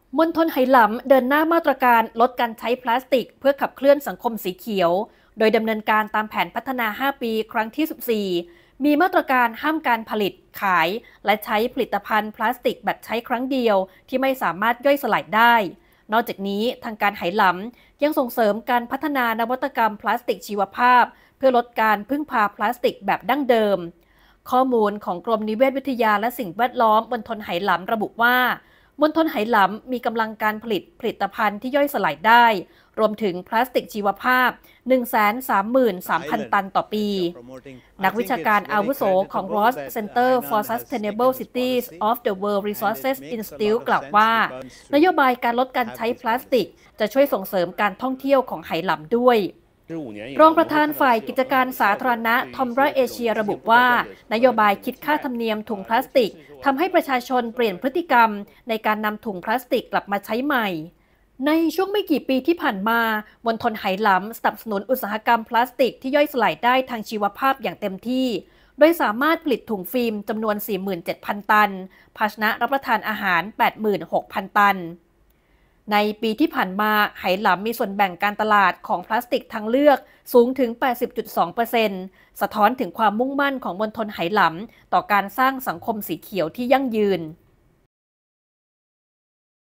มณฑลไหหลำเดินหน้ามาตรการลดการใช้พลาสติกเพื่อขับเคลื่อนสังคมสีเขียวโดยดำเนินการตามแผนพัฒนา 5 ปีครั้งที่ 14 มีมาตรการห้ามการผลิตขายและใช้ผลิตภัณฑ์พลาสติกแบบใช้ครั้งเดียวที่ไม่สามารถย่อยสลายได้นอกจากนี้ทางการไหหลำยังส่งเสริมการพัฒนานวัตกรรมพลาสติกชีวภาพเพื่อลดการพึ่งพาพลาสติกแบบดั้งเดิมข้อมูลของกรมนิเวศวิทยาและสิ่งแวดล้อมมณฑลไหหลำระบุว่ามณฑลไหหลำมีกำลังการผลิตผลิตภัณฑ์ที่ย่อยสลายได้รวมถึงพลาสติกชีวภาพ 133,000 ตันต่อปี นักวิชาการอาวุโสของ Ross Center for Sustainable Cities of the World Resources Institute กล่าวว่านโยบายการลดการใช้พลาสติกจะช่วยส่งเสริมการท่องเที่ยวของไหหลำด้วยรองประธานฝ่ายกิจการสาธารณะทอมราเอเชียระบุว่านโยบายคิดค่าธรรมเนียมถุงพลาสติกทำให้ประชาชนเปลี่ยนพฤติกรรมในการนำถุงพลาสติกกลับมาใช้ใหม่ในช่วงไม่กี่ปีที่ผ่านมามณฑลไหหลำสนับสนุนอุตสาหกรรมพลาสติกที่ย่อยสลายได้ทางชีวภาพอย่างเต็มที่โดยสามารถผลิตถุงฟิล์มจำนวน 47,000 ตันภาชนะรับประทานอาหาร 86,000 ตันในปีที่ผ่านมาไหหลำมีส่วนแบ่งการตลาดของพลาสติกทางเลือกสูงถึง 80.2% สะท้อนถึงความมุ่งมั่นของมณฑลไหหลำต่อการสร้างสังคมสีเขียวที่ยั่งยืน